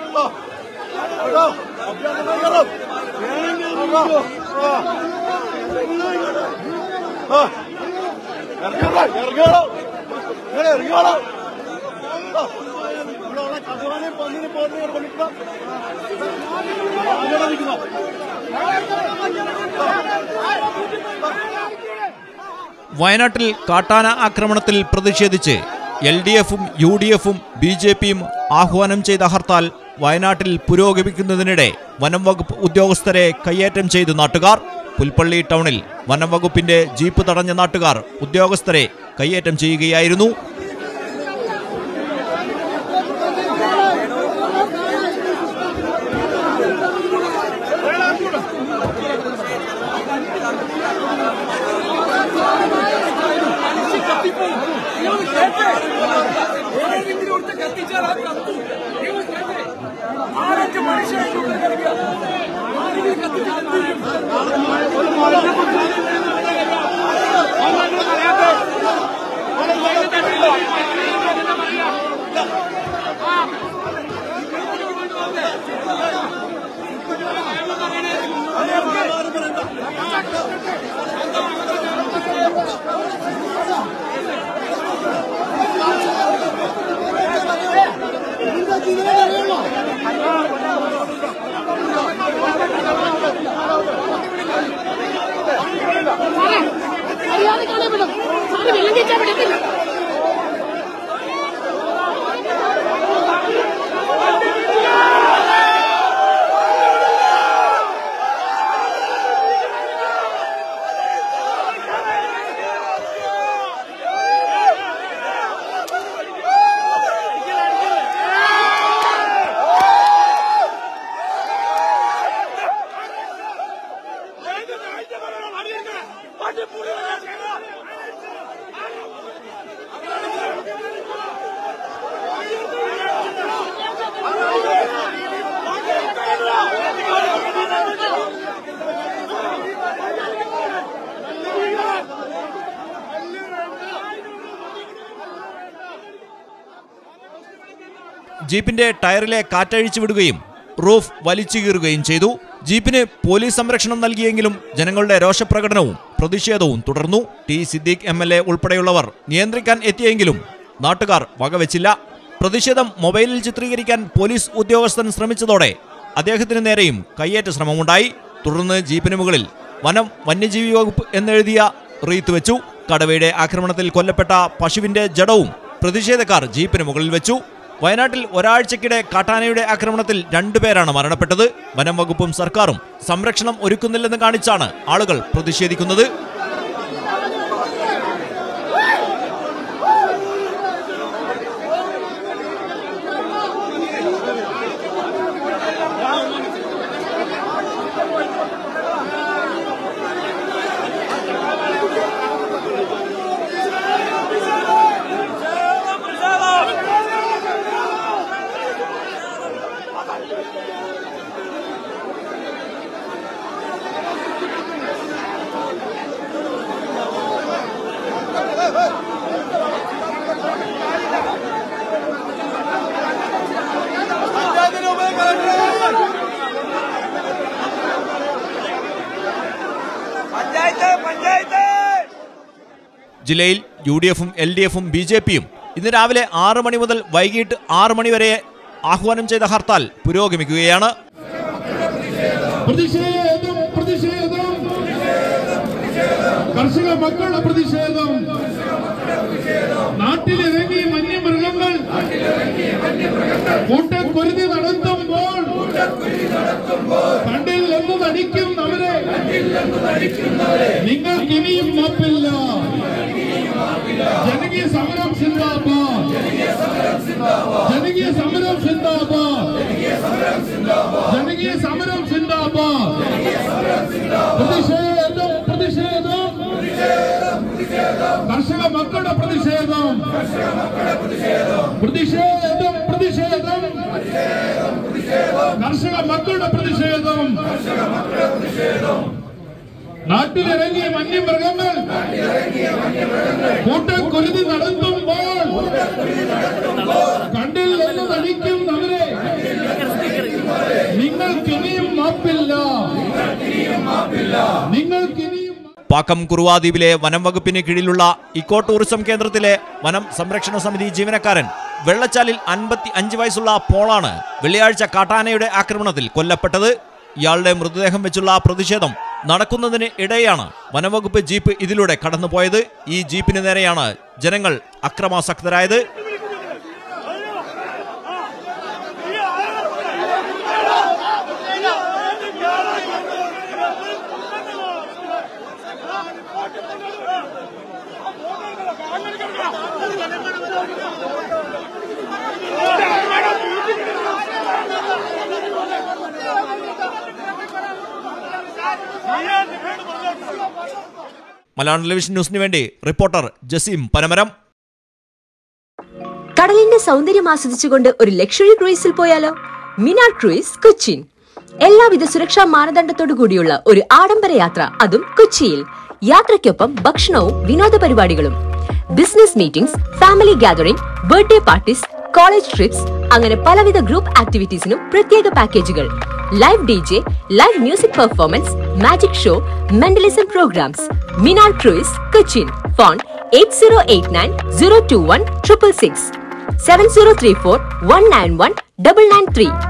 വയനാട്ടിൽ കാട്ടാന ആക്രമണത്തിൽ പ്രതിഷേധിച്ച് LDF-ഉം UDF-ഉം BJP-യും ആഹ്വാനം ചെയ്ത ഹർത്താൽ വയനാട്ടിൽ പുരോഗമിക്കുന്നതിനിടെ വനം വകുപ്പ് ഉദ്യോഗസ്ഥരെ കയ്യേറ്റം ചെയ്തു നാട്ടുകാർ. പുൽപ്പള്ളി ടൗണിൽ വനം വകുപ്പിന്റെ ജീപ്പ് തടഞ്ഞ നാട്ടുകാർ ഉദ്യോഗസ്ഥരെ കയ്യേറ്റം ചെയ്യുകയായിരുന്നു. ജീപ്പിന്റെ ടയറിലെ കാറ്റഴിച്ചു വിടുകയും റൂഫ് വലിച്ചു കീറുകയും ചെയ്തു. ജീപ്പിന് പോലീസ് സംരക്ഷണം നൽകിയെങ്കിലും ജനങ്ങളുടെ രോഷപ്രകടനവും പ്രതിഷേധവും തുടർന്നു. ടി സിദ്ദീഖ് MLA ഉൾപ്പെടെയുള്ളവർ നിയന്ത്രിക്കാൻ എത്തിയെങ്കിലും നാട്ടുകാർ വകവെച്ചില്ല. പ്രതിഷേധം മൊബൈലിൽ ചിത്രീകരിക്കാൻ പോലീസ് ഉദ്യോഗസ്ഥൻ ശ്രമിച്ചതോടെ അദ്ദേഹത്തിന് നേരെയും കയ്യേറ്റ ശ്രമമുണ്ടായി. തുടർന്ന് ജീപ്പിന് മുകളിൽ വനം വന്യജീവി വകുപ്പ് എന്നെഴുതിയ റീത്ത് വെച്ചു. കടവയുടെ ആക്രമണത്തിൽ കൊല്ലപ്പെട്ട പശുവിന്റെ ജഡവും പ്രതിഷേധക്കാർ ജീപ്പിന് മുകളിൽ വെച്ചു. വയനാട്ടിൽ ഒരാഴ്ചക്കിടെ കാട്ടാനയുടെ ആക്രമണത്തിൽ 2 പേരാണ് മരണപ്പെട്ടത്. വനം വകുപ്പും സർക്കാരും സംരക്ഷണം ഒരുക്കുന്നില്ലെന്ന് കാണിച്ചാണ് ആളുകൾ പ്രതിഷേധിക്കുന്നത്. ജില്ലയിൽ UDF-ഉം LDF-ഉം BJP-യും ഇന്ന് രാവിലെ 6 മണി മുതൽ വൈകിട്ട് 6 മണി വരെ ആഹ്വാനം ചെയ്ത ഹർത്താൽ പുരോഗമിക്കുകയാണ്. കർഷക മക്കളുടെ പ്രതിഷേധം, നാട്ടിലിറങ്ങി വന്യമൃഗങ്ങൾ കൂട്ടക്കുരുതി നടത്തുമ്പോൾ കണ്ടിൽ എന്ന് നടിക്കുന്നവരെ നിങ്ങൾക്ക് ഇനിയും മാപ്പില്ല. ജനകീയ സമരം സിന്ദാബാദ്, ജനകീയ സമരം സിന്ദാബാദ്, ജനകീയ സമരം സിന്ദാബാദ്. പ്രതിഷേധം, പ്രതിഷേധം, കർഷക മക്കളുടെ പ്രതിഷേധം, പ്രതിഷേധം, പ്രതിഷേധം, കർഷക മക്കളുടെ പ്രതിഷേധം. നാട്ടിലിറങ്ങിയ വന്യമൃഗങ്ങൾ കൂട്ടക്കുരുതി നടത്തുമ്പോൾ കണ്ടിൽ നിന്ന് നടിക്കുന്നവരെ പാക്കം കുറുവാ ദ്വീപിലെ വനം വകുപ്പിന് കീഴിലുള്ള ഇക്കോ ടൂറിസം കേന്ദ്രത്തിലെ വനം സംരക്ഷണ സമിതി ജീവനക്കാരൻ വെള്ളച്ചാലിൽ 55 വയസ്സുള്ള പോളാണ് വെള്ളിയാഴ്ച കാട്ടാനയുടെ ആക്രമണത്തിൽ കൊല്ലപ്പെട്ടത്. ഇയാളുടെ മൃതദേഹം വെച്ചുള്ള പ്രതിഷേധം നടക്കുന്നതിന് ഇടെയാണ് വനംവകുപ്പ് ജീപ്പ് ഇതിലൂടെ കടന്നുപോയത്. ഈ ജീപ്പിന് നേരെയാണ് ജനങ്ങൾ അക്രമാസക്തരായത്. മലയാളം ടെലിവിഷൻ ന്യൂസിന് വേണ്ടി റിപ്പോർട്ടർ ജസീം പനമരം. കടലിന്റെ സൗന്ദര്യം ആസ്വദിച്ചുകൊണ്ട് ഒരു ലക്ഷറി ക്രൂയിസിൽ പോയാലോ? മിനാർ ക്രൂയിസ് കൊച്ചിൻ. എല്ലാവിധ സുരക്ഷാ മാനദണ്ഡത്തോടു കൂടിയുള്ള ഒരു ആഡംബര യാത്ര, അതും കൊച്ചിയിൽ. യാത്രയ്ക്കൊപ്പം ഭക്ഷണവും വിനോദ പരിപാടികളും, business meetings, family gathering, birthday parties, college trips, അങ്ങനെ പലവിധ ഗ്രൂപ്പ് ആക്ടിവിറ്റീസിനും പ്രത്യേക പാക്കേജുകൾ. Live DJ, live music performance, magic show, mentalism programmes. Minar cruise Cochin. Phone 8089 021 666 7034 191 993.